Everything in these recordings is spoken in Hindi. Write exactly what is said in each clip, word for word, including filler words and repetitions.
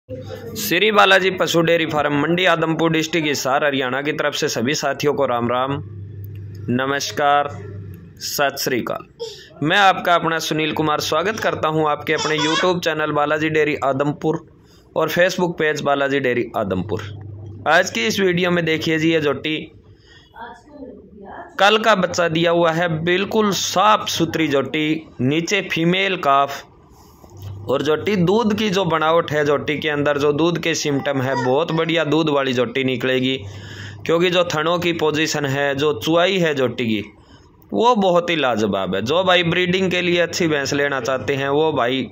श्री बालाजी पशु dairy farm Mandi Adampur district Hisar Haryana की तरफ से सभी साथियों को राम राम, नमस्कार, सत श्री अकाल। मैं आपका अपना सुनील कुमार स्वागत करता हूं आपके अपने YouTube channel Balaji dairy Adampur और Facebook page Balaji dairy Adampur. आज की इस वीडियो में देखिए जी, ये जोटी कल का बच्चा दिया हुआ है, बिल्कुल साफ सुथरी जोटी, नीचे फीमेल काफ और जोटी दूध की जो बनावट है, जोटी के अंदर जो दूध के सिम्टम है, बहुत बढ़िया दूध वाली जोटी निकलेगी। क्योंकि जो थनों की पोजीशन है, जो चुआई है जोटी की, वो बहुत ही लाजवाब है। जो भाई ब्रीडिंग के लिए अच्छी भैंस लेना चाहते हैं वो भाई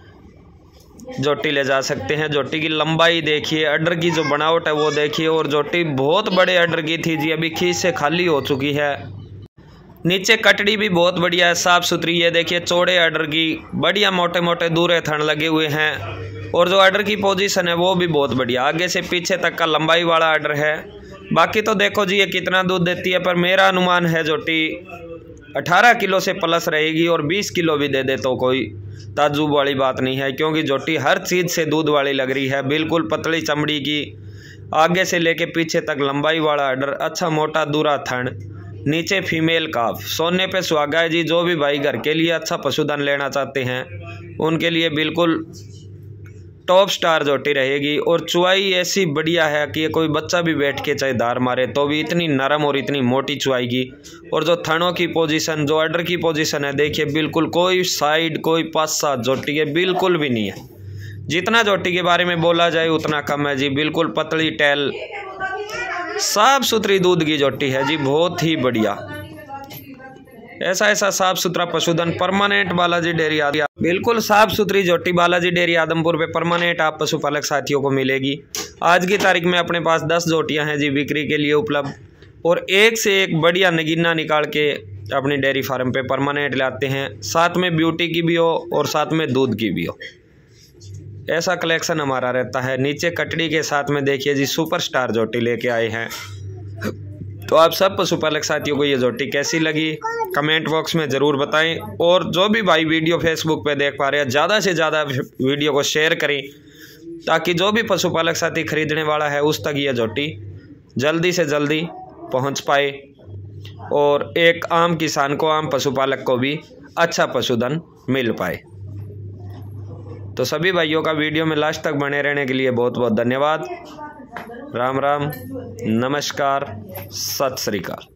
जोटी ले जा सकते हैं। जोटी की लंबाई देखिए, अडर की जो बनावट है वो देखिए, और जोटी बहुत बड़े अडर की थी जी, अभी खींच से खाली हो चुकी है। नीचे कटड़ी भी बहुत बढ़िया है, साफ सुथरी। ये देखिए चौड़े अडर की, बढ़िया मोटे मोटे दूरे थन लगे हुए हैं, और जो अडर की पोजीशन है वो भी बहुत बढ़िया, आगे से पीछे तक का लंबाई वाला अडर है। बाकी तो देखो जी ये कितना दूध देती है, पर मेरा अनुमान है जोटी अठारह किलो से प्लस रहेगी, और बीस किलो भी दे दे तो कोई ताज्जुब वाली बात नहीं है। क्योंकि जोटी हर चीज़ से दूध वाली लग रही है, बिल्कुल पतली चमड़ी की, आगे से लेके पीछे तक लंबाई वाला अडर, अच्छा मोटा दूरा थन, नीचे फीमेल काफ, सोने पे सुहागा है जी। जो भी भाई घर के लिए अच्छा पशुधन लेना चाहते हैं उनके लिए बिल्कुल टॉप स्टार जोटी रहेगी। और चुआई ऐसी बढ़िया है कि कोई बच्चा भी बैठ के चाहे धार मारे तो भी इतनी नरम और इतनी मोटी चुआई की। और जो थनों की पोजीशन, जो अडर की पोजीशन है, देखिए बिल्कुल कोई साइड, कोई पासा जोटी के बिल्कुल भी नहीं है। जितना जोटी के बारे में बोला जाए उतना कम है जी, बिल्कुल पतली टैल, साफ सुथरी दूध की जोटी है जी, बहुत ही बढ़िया। ऐसा ऐसा साफ सुथरा पशुधन परमानेंट बालाजी डेयरी आदि, बिल्कुल साफ सुथरी जोटी बालाजी डेयरी आदमपुर पे परमानेंट आप पशुपालक साथियों को मिलेगी। आज की तारीख में अपने पास दस जोटियां हैं जी बिक्री के लिए उपलब्ध, और एक से एक बढ़िया नगीना निकाल के अपनी डेयरी फार्म पे परमानेंट लाते हैं। साथ में ब्यूटी की भी हो और साथ में दूध की भी हो, ऐसा कलेक्शन हमारा रहता है। नीचे कटड़ी के साथ में देखिए जी सुपरस्टार जोटी लेके आए हैं। तो आप सब पशुपालक साथियों को ये जोटी कैसी लगी कमेंट बॉक्स में ज़रूर बताएं। और जो भी भाई वीडियो फेसबुक पे देख पा रहे हैं, ज़्यादा से ज़्यादा वीडियो को शेयर करें, ताकि जो भी पशुपालक साथी खरीदने वाला है उस तक ये जोटी जल्दी से जल्दी पहुंच पाए, और एक आम किसान को, आम पशुपालक को भी अच्छा पशुधन मिल पाए। तो सभी भाइयों का वीडियो में लास्ट तक बने रहने के लिए बहुत बहुत धन्यवाद। राम राम, नमस्कार, सत श्री अकाल।